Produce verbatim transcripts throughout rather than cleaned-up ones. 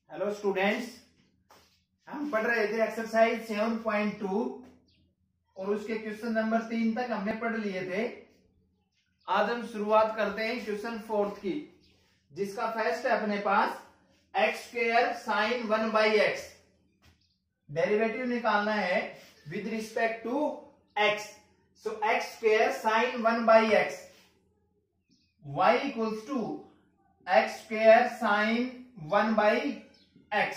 Hello students, हम पढ़ रहे थे एक्सरसाइज सेवन पॉइंट टू और उसके क्वेश्चन नंबर तीन तक हमने पढ़ लिए थे। आज हम शुरुआत करते हैं क्वेश्चन फोर्थ की, जिसका फर्स्ट है अपने पास x square sine one by x. Derivative निकालना है with respect to x. So x square sine one by x y equals to x square sine one by x.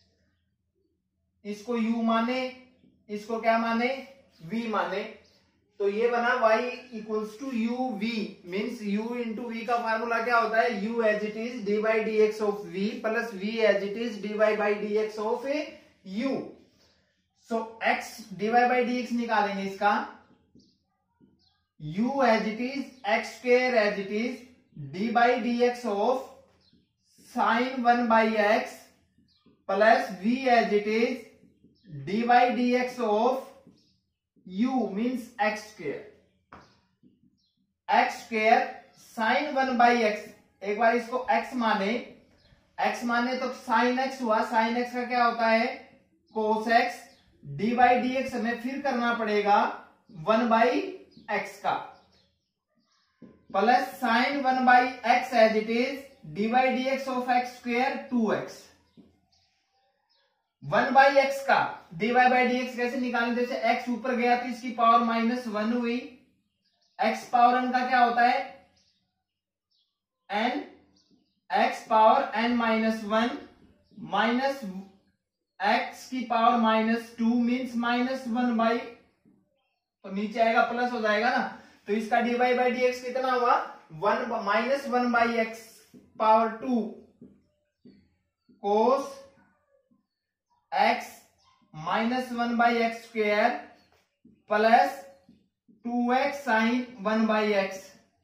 इसको u माने, इसको क्या माने, v माने, तो ये बना y equals to u v. Means u into v का फार्मूला क्या होता है, u as it is d by d x of v plus v as it is d y by d x of u। So x d y by d x निकालेंगे इसका, u as it is x square as it is d by d x of sine one by x plus v as it is d by d x of u means x square. X square sine one by x, एक बार इसको x माने, x माने तो sine x हुआ, sine x का क्या होता है cos x, d by d x हमें फिर करना पड़ेगा वन बाई एक्स का, plus sine one by x as it is d by d x of x square two x. One by x का d y by d x कैसे निकालें, जैसे x ऊपर गया तो इसकी पावर माइनस वन हुई, x पावर n का क्या होता है n, x power n minus one minus x की power minus two means minus one by, तो नीचे आएगा प्लस हो जाएगा ना, तो इसका d y by d x कितना हुआ one minus one by x power two cos x minus one by x square plus to x sine one by x.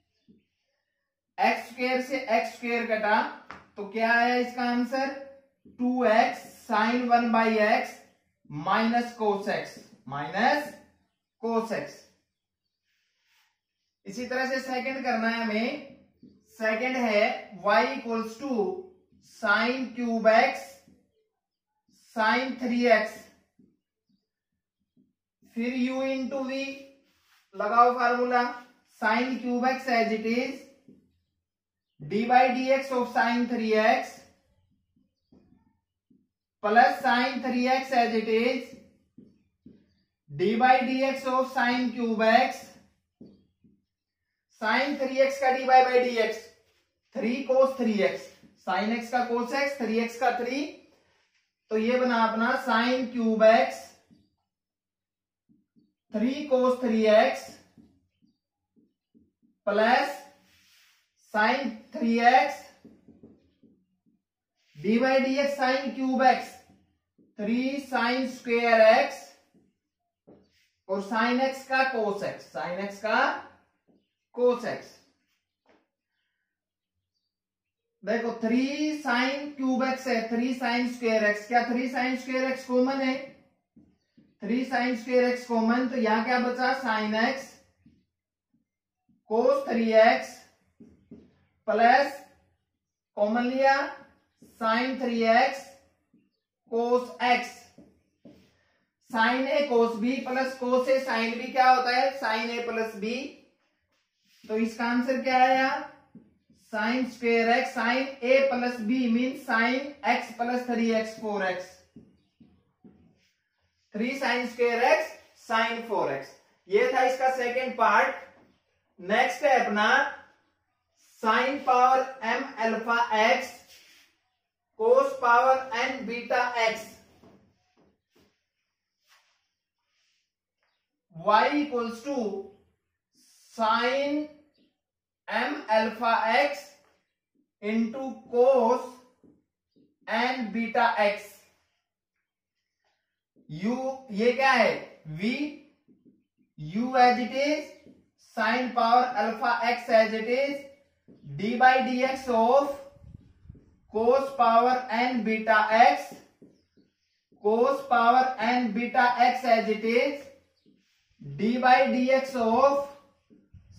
X square से एक्स स्क्वेयर कटा तो क्या आया इसका answer, two x sine one by x minus cos x, minus cos x. इसी तरह से second करना है हमें, सेकंड है y equals to sine cube x sine three x, फिर u इंटू वी लगाओ formula, sine cube x as it is d by d x of sine three x plus sine three x as it is d by d x of sine cube x, sine three x का d by by d x, three cos three x, sine x का cos x, three x का three, तो ये बना अपना sine cube x three cos three x plus sine three x d by d x sine cube x three sine square x और sine x का cos x, sine x का cos x. देखो three sine cube x है, three sine square x, क्या three sine square x common है, three sine square x common, तो यहां क्या बचा sine x cos three x plus common लिया sign three x cos x, sine A cos B plus cos A sine B क्या होता है sign A plus B, तो इसका आंसर क्या आया sine square x sine A plus B mean sine x plus three x four x, three sine square x sine four x. ये था इसका सेकेंड पार्ट। नेक्स्ट है अपना sine power m alpha x cos power n beta x, y equals to sine m alpha x into cos n beta x. u ये क्या है v, u as it is sine power alpha x as it is d by d x of cos power n beta x, cos power n beta x as it is d by d x of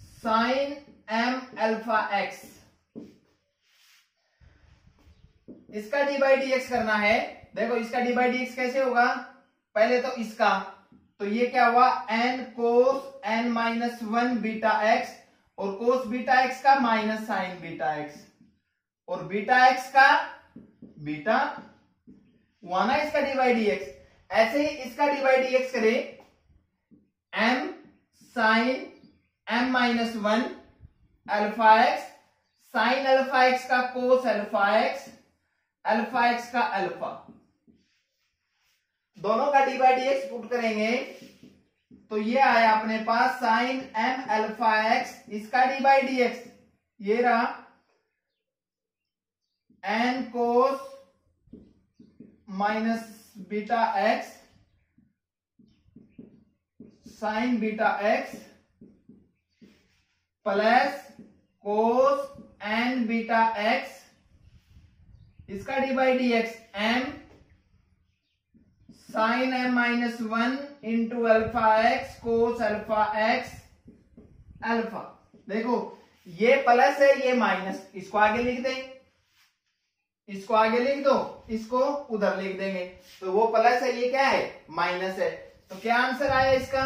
sine m alpha x. इसका d by d x करना है। देखो इसका d by d x कैसे होगा, पहले तो इसका, तो ये क्या हुआ n cos n minus one beta x, और कोस बीटा एक्स का माइनस साइन बीटा एक्स, और बीटा एक्स का बीटा हुआ ना इसका डी बाई डी एक्स। ऐसे ही इसका डी बाई डी एक्स करे m sine m minus one alpha x, sine alpha x का cos alpha x, alpha x का अल्फा, दोनों का d by d x put करेंगे तो ये आया अपने पास साइन एम अल्फा एक्स, इसका डी बाई डी एक्स ये रहा n cos minus beta x sine beta x plus cos n beta x, इसका d by d x M sine m minus one into alpha x cos alpha x alpha. देखो ये plus है ये minus, इसको आगे लिख दें, इसको आगे लिख दो, इसको उधर लिख देंगे, तो वो प्लस है ये क्या है माइनस है। तो क्या आंसर आया इसका,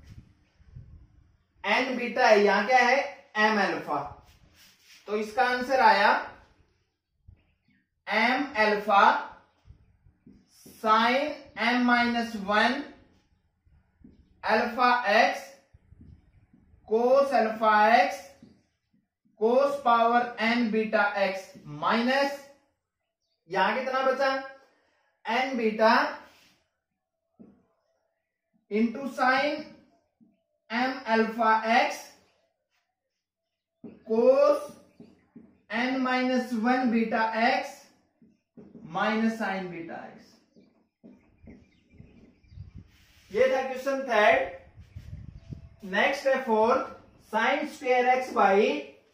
एन बीटा है, यहां क्या है एम अल्फा, तो इसका आंसर आया m alpha sine m minus one alpha x cos alpha x cos power n beta x minus, यहां कितना बचा n beta into sine m alpha x cos n minus one beta x minus sine beta x. ये था question third. Next है fourth, sine square x by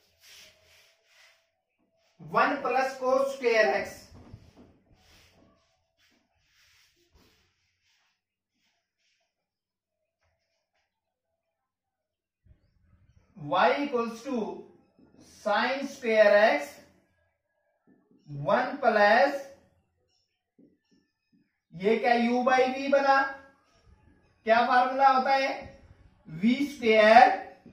one plus cos square x. y equals to sine square x one plus ये क्या u by we बना, क्या formula होता है v square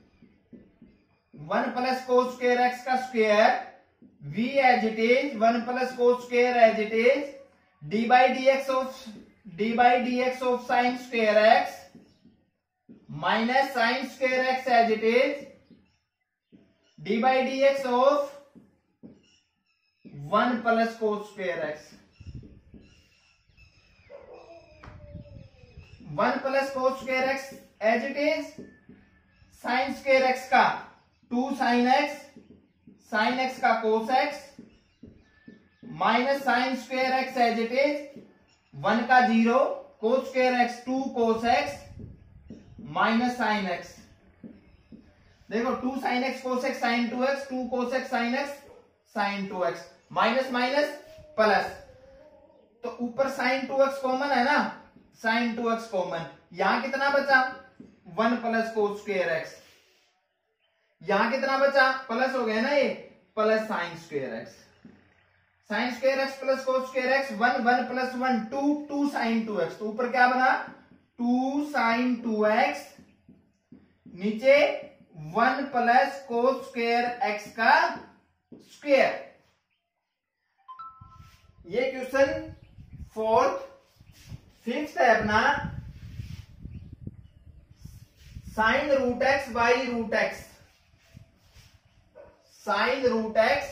one plus cos square x का square, v as it is one plus cos square as it is d by d x of d by d x of sine square x minus sine square x as it is d by d x of one plus cos square x. One plus cos square x as it is sine square x का two sine x, sine x का cos x minus sine square x as it is one का zero, cos square x two cos x minus sine x. देखो two sine x cos x sine two x, two cos x sine x sine two x, minus minus plus, तो ऊपर sign two x common है ना, sign two x common, यहां कितना बचा one plus cos square x, यहां कितना बचा प्लस हो गया ना ये plus sine square x, sine square x plus cos square x one, one plus one two, two sine two x, तो ऊपर क्या बना टू साइन टू एक्स, नीचे one plus cos square x का स्क्वेयर। ये क्वेश्चन फोर्थ। फिफ्थ है अपना sine root x by root x, sine root x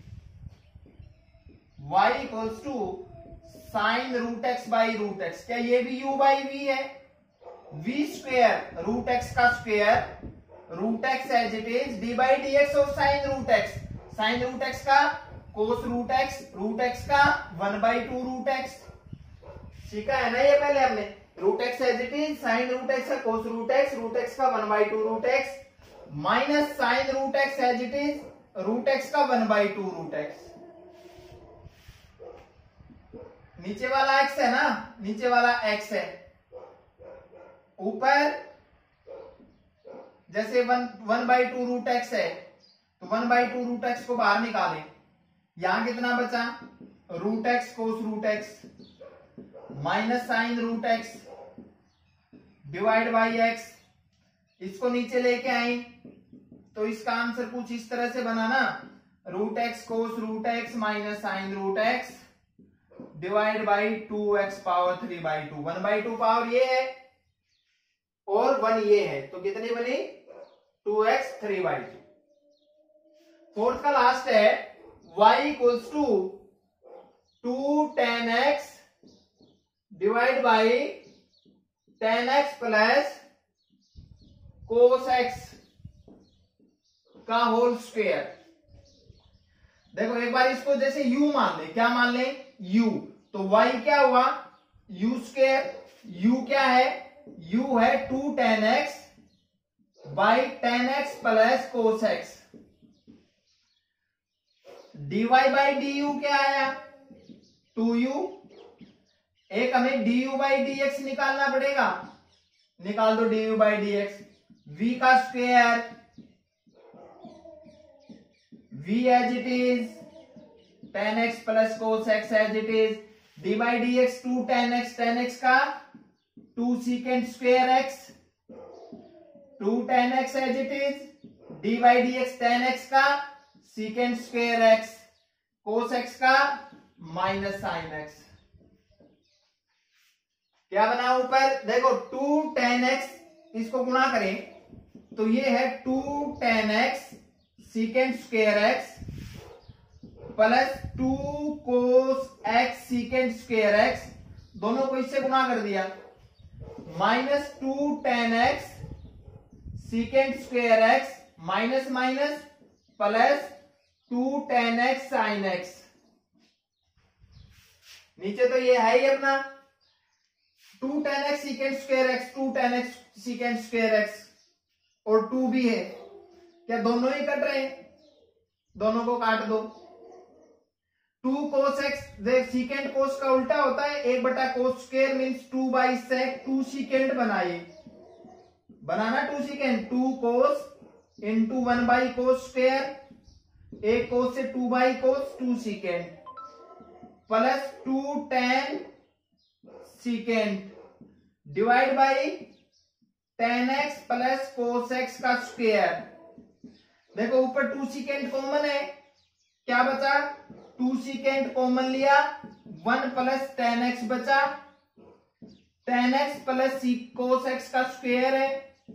y equals to sine root x by root x. क्या ये भी u by v है, v square root x का square root x as it is d by d x of sine root x, sine root x का cos root x, root x का one by two root x, सीखा है ना ये पहले हमने, root x as it is sine root x का cos root x, root x का one by two root x minus sine root x as it is root x का one by two root x. नीचे वाला x है ना, नीचे वाला x है, ऊपर जैसे one one by two root x है तो one by two root x को बाहर निकालें, यहां कितना बचा root x cos root x minus sine root x divide by x. इसको नीचे लेके आई तो इसका आंसर कुछ इस तरह से बना ना, root x cos root x minus sine root x divide by two x power three by two. One by two power ये है और वन ये है, तो कितनी बनी? Two x three by two. Fourth का लास्ट है y equals two two tan x divide by tan x plus cos x का होल स्क्वायर। देखो एक बार इसको जैसे u मान ले, क्या मान ले? u। तो y क्या हुआ? u square. u क्या है? u है two tan x by tan x plus cos x. dy by du क्या आया? Two u. एक हमें du बाई dx निकालना पड़ेगा, निकाल दो du बाई dx। v का square v as it is tan x plus cos x as it is. D by d x two tan x, tan x का two secant square x, two tan x as it is. D by d x tan x का secant square x, cos x का minus sine x. क्या बना ऊपर? देखो to tan x, इसको गुणा करें तो ये है two tan x secant square x plus two cos x secant square x, दोनों को इससे गुणा कर दिया, minus two tan x secant square x minus minus plus two tan x sine x. नीचे तो ये है ही अपना two tan x secant square x, two tan x secant square x और टू भी है। क्या दोनों ही कट रहे हैं? दोनों को काट दो। टू कोस एक्स, देख सीकेंड कोस का उल्टा होता है, एक बटा cos square means two by sec, two secant बनाइए, बनाना two secant, two cos into one by cos square, एक कोस से two by cos two secant plus two tan secant divide by tan x plus cos x का square. देखो ऊपर two secant common है, क्या बचा? टू सीकेंड कॉमन लिया, one plus tan x बचा, tan x plus cos x का square है,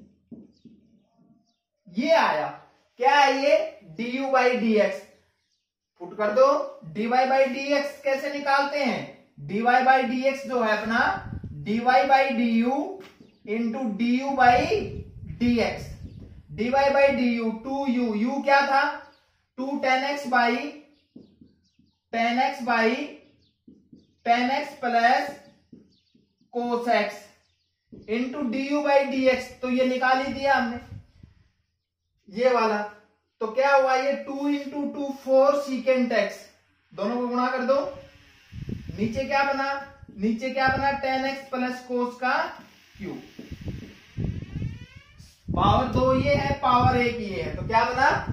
ये आया। क्या है ये? du by d x. Put कर दो। dy बाई डी एक्स कैसे निकालते हैं? dy बाई डी एक्स जो है अपना dy by d u into d u by d x. dy by d u two u, u क्या था? Two tan x by tan x by tan x plus cos x into d u by d x. तो ये निकाल ही दिया हमने, ये वाला। तो क्या हुआ? ये two into two four secant x, दोनों को गुणा कर दो। नीचे क्या बना? नीचे क्या बना? टेन एक्स प्लस कोस का क्यूब। पावर दो ये है, पावर एक ये है, तो क्या बना?